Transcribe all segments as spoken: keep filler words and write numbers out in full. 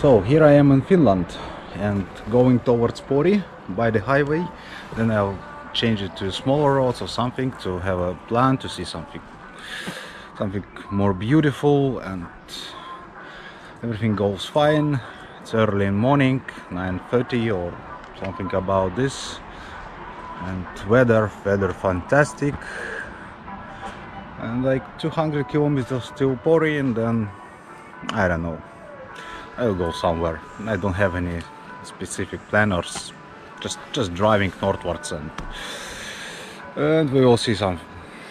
So here I am in Finland and going towards Pori by the highway. Then I'll change it to smaller roads or something to have a plan to see something something more beautiful, and everything goes fine. It's early in the morning, nine thirty or something about this, and weather weather fantastic, and like two hundred kilometers to Pori, and then I don't know, I'll go somewhere. I don't have any specific plan, or just just driving northwards, and and we will see something.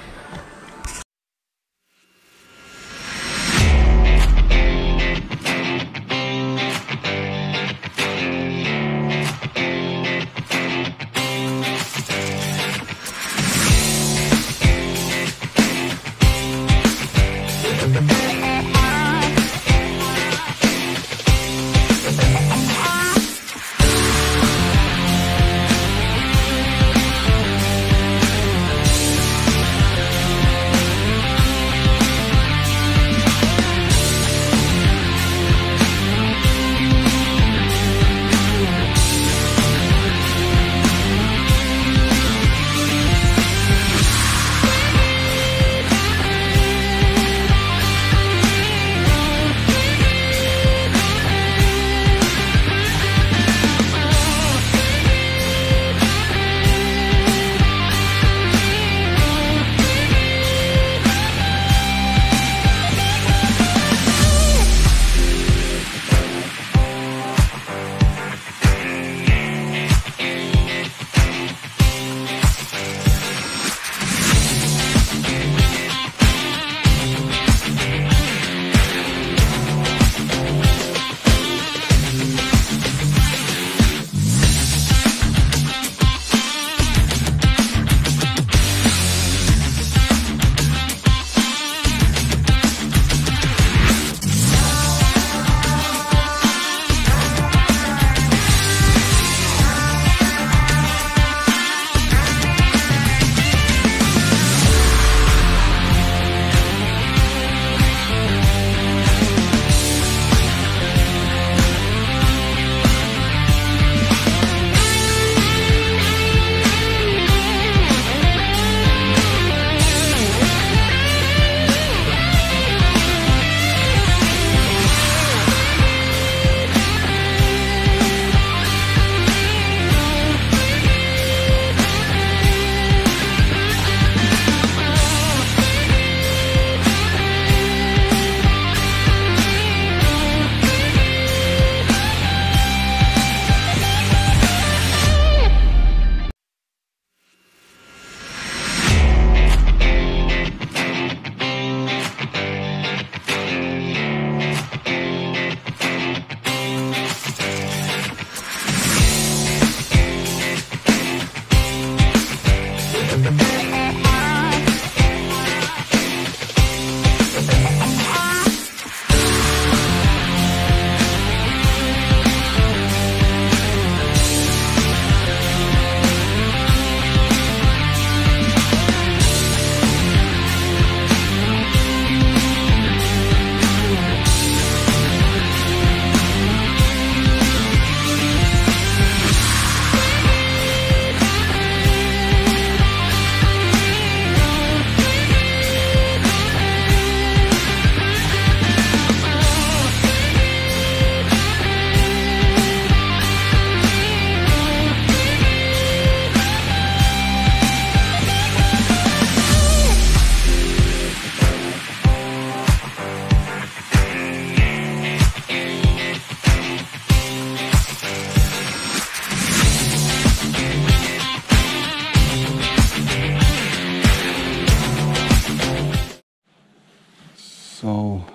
So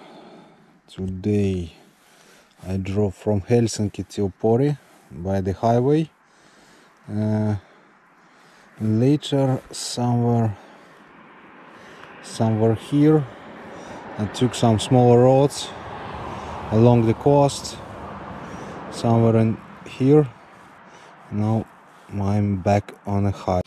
today I drove from Helsinki to Pori by the highway. Uh, later somewhere somewhere here I took some smaller roads along the coast, somewhere in here. Now I'm back on a high.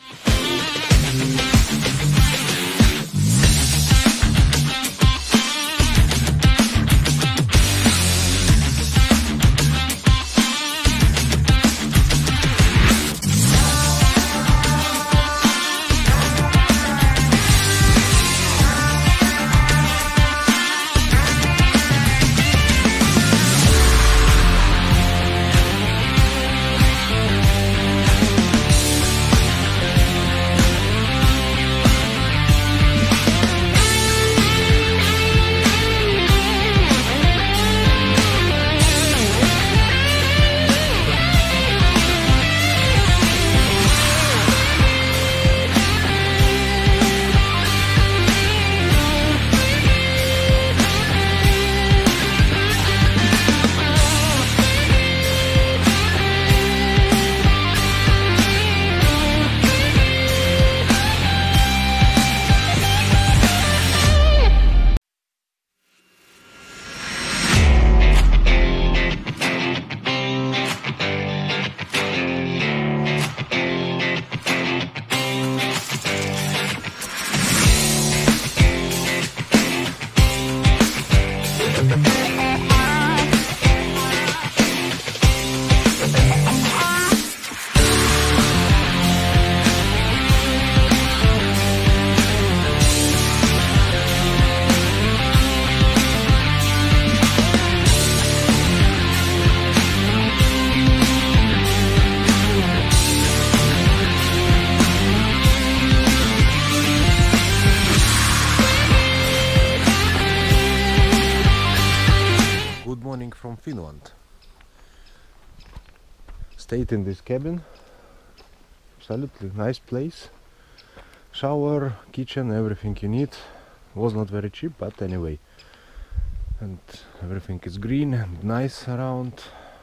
stayed in this cabin. Absolutely nice place. Shower, kitchen, everything you need. Was not very cheap, but anyway. And everything is green and nice around.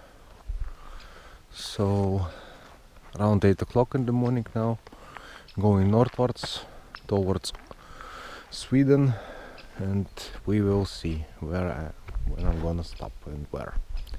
So around eight o'clock in the morning now, going northwards towards Sweden, and we will see where I, when I'm gonna stop and where.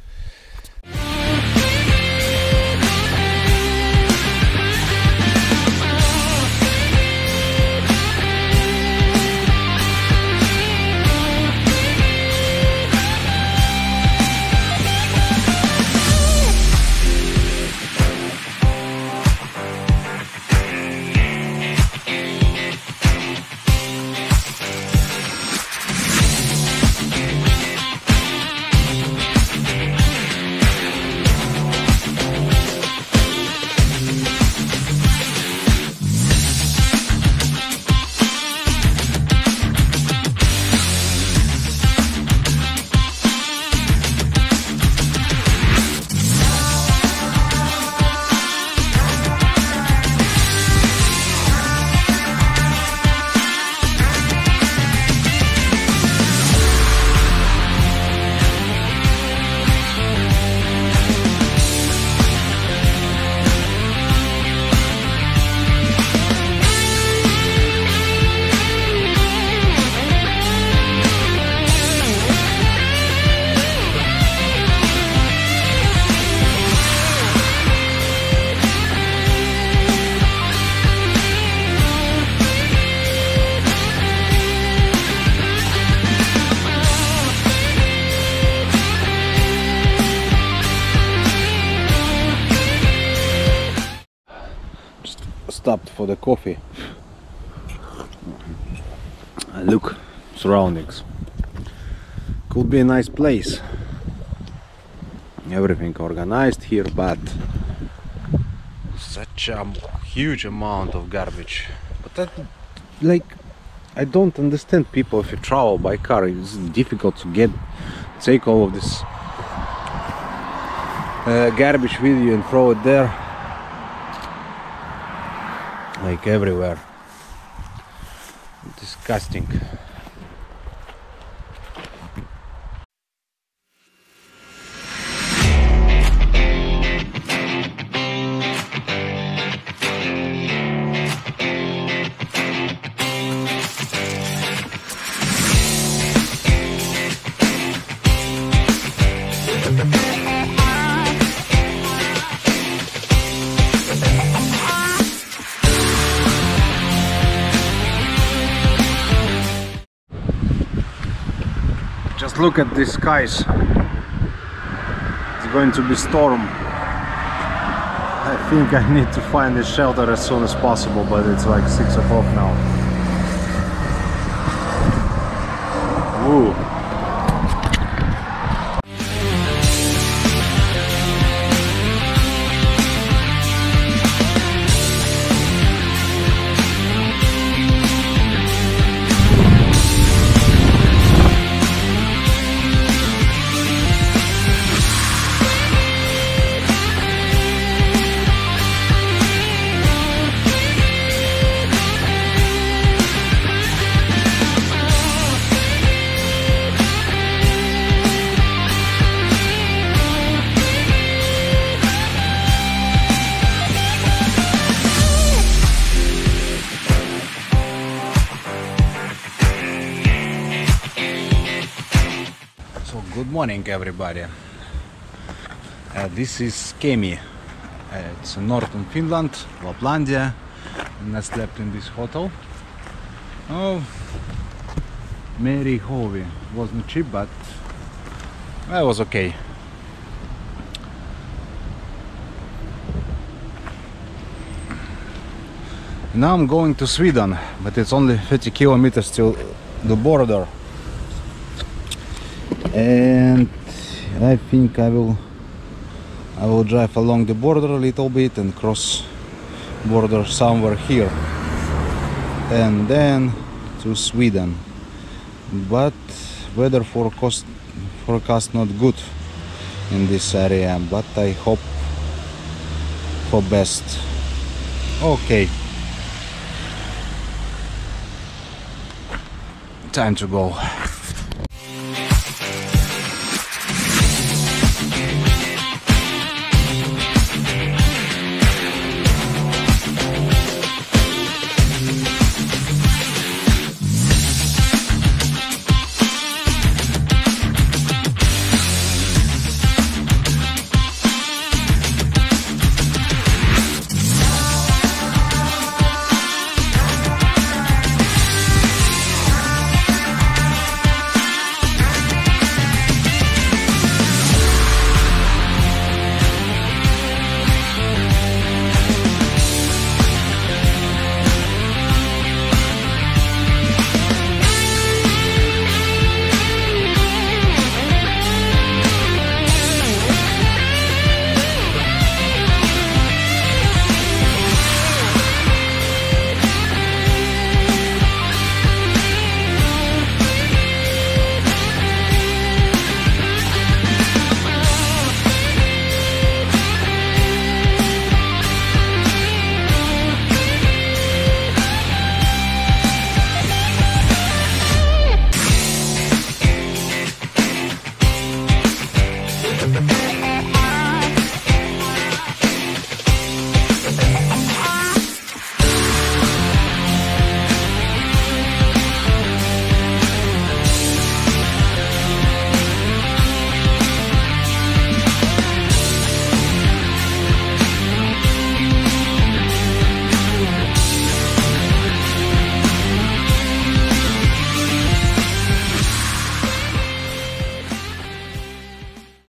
Stopped for the coffee. And look, surroundings. Could be a nice place. Everything organized here, but such a huge amount of garbage. But that, like, I don't understand people. If you travel by car, it's difficult to get take all of this uh, garbage with you and throw it there. Like everywhere. Disgusting. Just look at these skies. It's going to be storm. I think I need to find a shelter as soon as possible, but it's like six o'clock now. Woo. Good morning, everybody. Uh, this is Kemi. Uh, it's northern Finland, Laplandia, and I slept in this hotel. Oh, Mary Hovi. Wasn't cheap, but it was okay. Now I'm going to Sweden, but it's only thirty kilometers till the border. And I think I will I will drive along the border a little bit and cross border somewhere here, and then to Sweden. But weather forecast forecast not good in this area, but I hope for best. Okay, time to go.